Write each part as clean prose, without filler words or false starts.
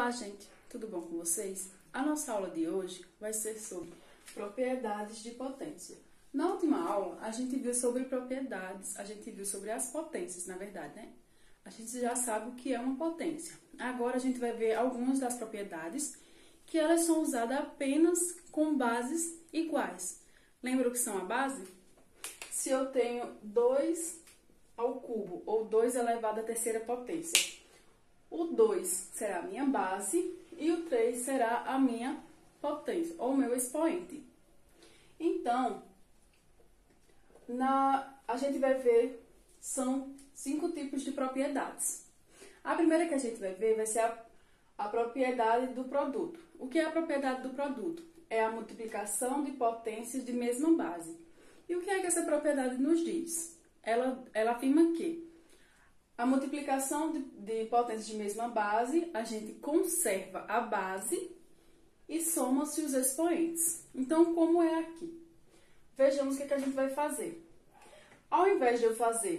Olá, gente! Tudo bom com vocês? A nossa aula de hoje vai ser sobre propriedades de potência. Na última aula, a gente viu sobre propriedades, a gente viu sobre as potências, na verdade, né? A gente já sabe o que é uma potência. Agora, a gente vai ver algumas das propriedades que elas são usadas apenas com bases iguais. Lembra o que são a base? Se eu tenho 2 ao cubo, ou 2 elevado à terceira potência, o 2 será a minha base e o 3 será a minha potência, ou meu expoente. Então, a gente vai ver, são 5 tipos de propriedades. A primeira que a gente vai ver vai ser a propriedade do produto. O que é a propriedade do produto? É a multiplicação de potências de mesma base. E o que é que essa propriedade nos diz? Ela afirma que a multiplicação de potências de mesma base, a gente conserva a base e soma-se os expoentes. Então, como é aqui? Vejamos o que a gente vai fazer. Ao invés de eu fazer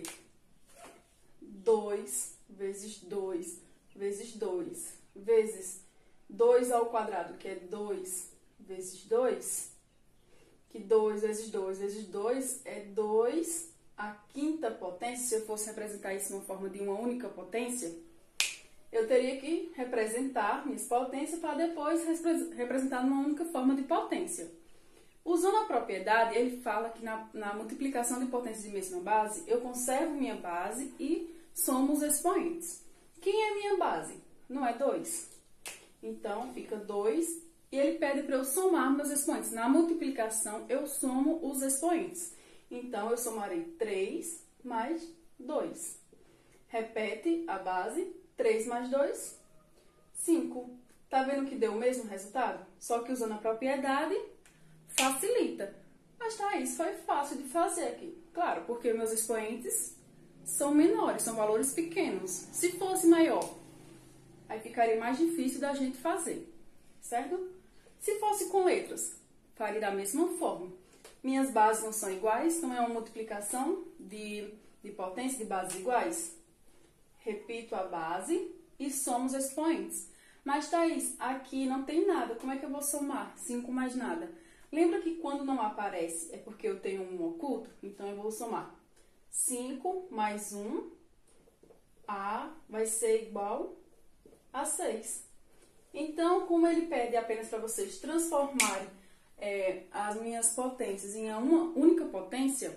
2 vezes 2 vezes 2 vezes 2 ao quadrado, que é 2 vezes 2, que 2 vezes 2 vezes 2 é 2 a quinta potência. Se eu fosse representar isso numa forma de uma única potência, eu teria que representar minhas potências para depois representar numa única forma de potência. Usando a propriedade, ele fala que na multiplicação de potências de mesma base, eu conservo minha base e somo os expoentes. Quem é minha base? Não é 2. Então, fica 2 e ele pede para eu somar meus expoentes. Na multiplicação, eu somo os expoentes. Então, eu somarei 3 mais 2. Repete a base, 3 mais 2, 5. Tá vendo que deu o mesmo resultado? Só que usando a propriedade, facilita. Mas tá, isso foi fácil de fazer aqui. Claro, porque meus expoentes são menores, são valores pequenos. Se fosse maior, aí ficaria mais difícil da gente fazer, certo? Se fosse com letras, faria da mesma forma. Minhas bases não são iguais, então é uma multiplicação de potência de bases iguais. Repito a base e somo os expoentes. Mas, Thaís, aqui não tem nada. Como é que eu vou somar 5 mais nada? Lembra que quando não aparece é porque eu tenho um oculto? Então, eu vou somar 5 mais 1, A vai ser igual a 6. Então, como ele pede apenas para vocês transformarem as minhas potências em uma única potência,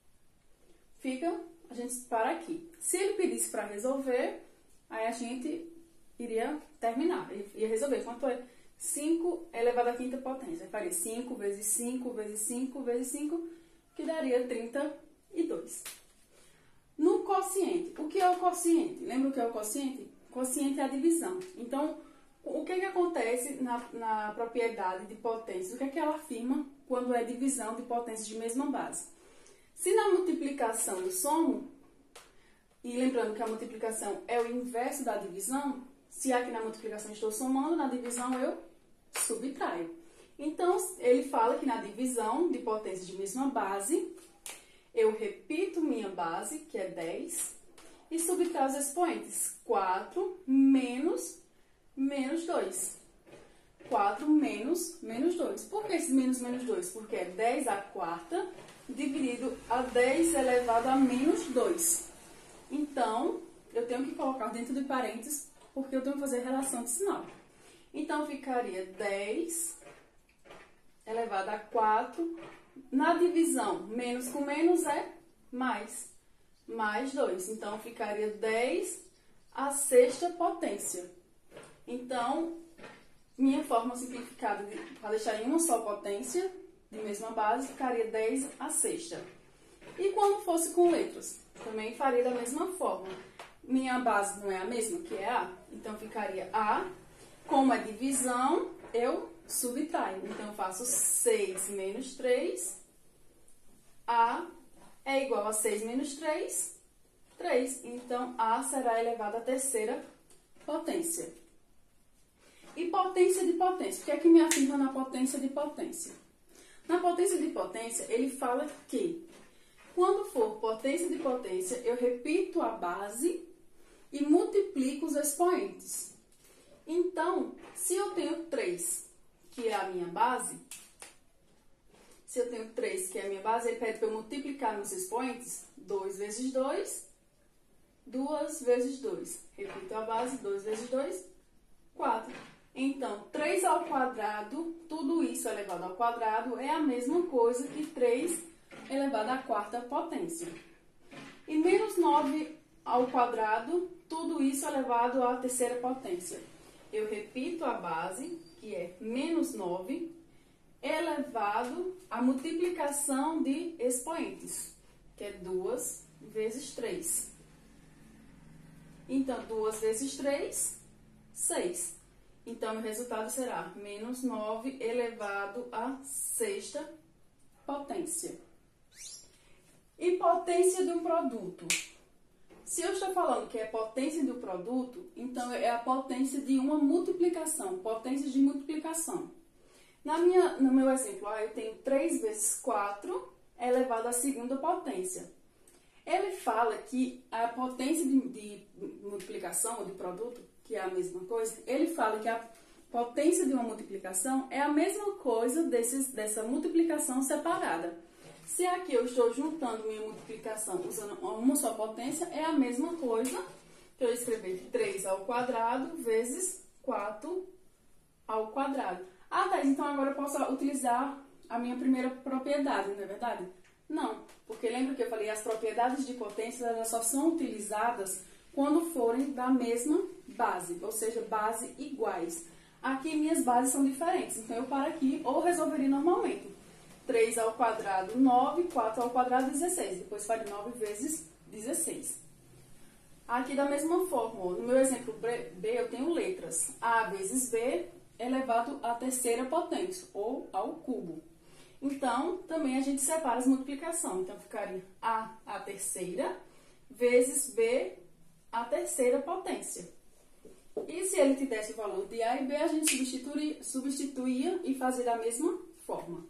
a gente para aqui. Se ele pedisse para resolver, aí a gente iria terminar, ia resolver. Quanto é 5 elevado à quinta potência? Eu faria 5 vezes 5 vezes 5 vezes 5, que daria 32. No quociente, o que é o quociente? Lembra o que é o quociente? Quociente é a divisão. Então, o que acontece na propriedade de potências? O que ela afirma quando é divisão de potências de mesma base? Se na multiplicação eu somo, e lembrando que a multiplicação é o inverso da divisão, se aqui na multiplicação estou somando, na divisão eu subtraio. Então, ele fala que na divisão de potências de mesma base, eu repito minha base, que é 10, e subtraio os expoentes. 4 menos 2. 4 menos 2. Por que esse menos 2? Porque é 10 à quarta dividido a 10 elevado a menos 2. Então, eu tenho que colocar dentro de parênteses, porque eu tenho que fazer relação de sinal. Então, ficaria 10 elevado a 4. Na divisão, menos com menos é mais 2. Então, ficaria 10 à sexta potência. Então, minha forma simplificada para deixar em uma só potência, de mesma base, ficaria 10 à sexta. E quando fosse com letras, também faria da mesma forma. Minha base não é a mesma, que é A, então ficaria A. Como é divisão, eu subtraio. Então, eu faço 6 menos 3. A é igual a 6 menos 3, 3. Então, A será elevado à terceira potência. E potência de potência. O que é que me afirma na potência de potência? Na potência de potência, ele fala que quando for potência de potência, eu repito a base e multiplico os expoentes. Então, se eu tenho 3, que é a minha base, ele pede para eu multiplicar nos expoentes 2 vezes 2, 2 vezes 2. Repito a base, 2 vezes 2, 4. Então, 3 ao quadrado, tudo isso elevado ao quadrado, é a mesma coisa que 3 elevado à quarta potência. E menos 9 ao quadrado, tudo isso elevado à terceira potência. Eu repito a base, que é menos 9, elevado à multiplicação de expoentes, que é 2 vezes 3. Então, 2 vezes 3, 6. Então, o resultado será menos 9 elevado à sexta potência. E potência de um produto. Se eu estou falando que é potência de um produto, então é a potência de uma multiplicação, potência de multiplicação. No meu exemplo, eu tenho 3 vezes 4 elevado à segunda potência. Ele fala que a potência de multiplicação ou de produto, que é a mesma coisa, ele fala que a potência de uma multiplicação é a mesma coisa dessa multiplicação separada. Se aqui eu estou juntando minha multiplicação usando uma só potência, é a mesma coisa que eu escrever 3 ao quadrado vezes 4 ao quadrado. Ah, Thais, então agora eu posso utilizar a minha primeira propriedade, não é verdade? Não, porque lembra que eu falei, as propriedades de potência elas só são utilizadas quando forem da mesma base, ou seja, base iguais. Aqui minhas bases são diferentes, então eu paro aqui ou resolveria normalmente. 3 ao quadrado, 9, 4 ao quadrado, 16. Depois faria 9 vezes 16. Aqui da mesma forma, no meu exemplo B, eu tenho letras. A vezes B elevado à terceira potência, ou ao cubo. Então, também a gente separa as multiplicações. Então, ficaria A à terceira vezes B à terceira potência. E se ele tivesse o valor de A e B, a gente substituía e fazia da mesma forma.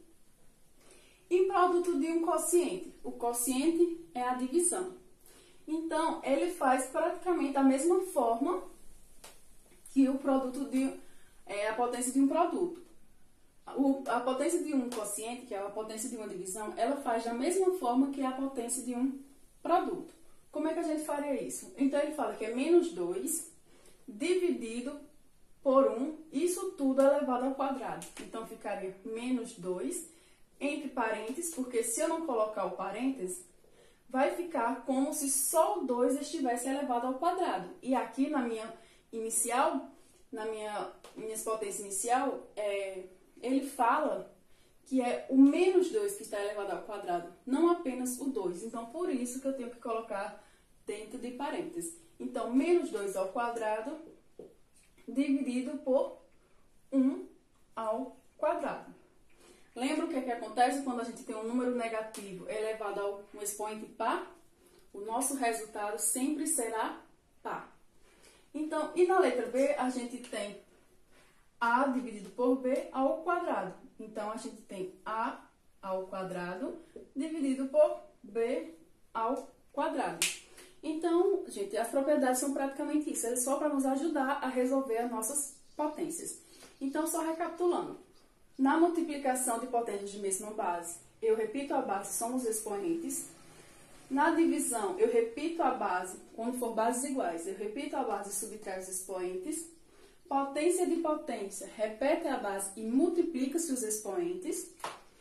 Em produto de um quociente, o quociente é a divisão. Então, ele faz praticamente a mesma forma que o produto a potência de um produto. A potência de um quociente, que é a potência de uma divisão, ela faz da mesma forma que a potência de um produto. Como é que a gente faria isso? Então, ele fala que é menos 2 dividido por 1, isso tudo elevado ao quadrado. Então, ficaria menos 2 entre parênteses, porque se eu não colocar o parênteses, vai ficar como se só o 2 estivesse elevado ao quadrado. E aqui na minha inicial, minha potência inicial, ele fala que é o menos 2 que está elevado ao quadrado, não apenas o 2. Então, por isso que eu tenho que colocar dentro de parênteses. Então, menos 2 ao quadrado dividido por 1 ao quadrado. Lembra o que acontece quando a gente tem um número negativo elevado a um expoente par? O nosso resultado sempre será par. Então, e na letra B, a gente tem A dividido por B ao quadrado. Então, a gente tem A ao quadrado dividido por B ao quadrado. Então, gente, as propriedades são praticamente isso. É só para nos ajudar a resolver as nossas potências. Então, só recapitulando. Na multiplicação de potências de mesma base, eu repito a base, são os expoentes. Na divisão, eu repito a base, quando for bases iguais, eu repito a base e subtrai os expoentes. Potência de potência, repete a base e multiplica-se os expoentes.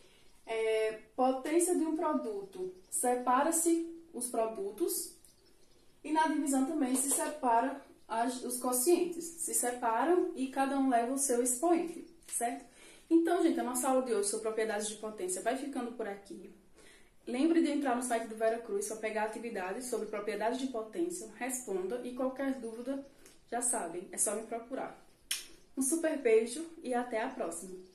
Potência de um produto, separa-se os produtos. E na divisão também se separa os quocientes, se separam e cada um leva o seu expoente, certo? Então, gente, a nossa aula de hoje sobre propriedades de potência vai ficando por aqui. Lembre de entrar no site do Veracruz para pegar atividades sobre propriedades de potência, responda e qualquer dúvida, já sabem, é só me procurar. Um super beijo e até a próxima!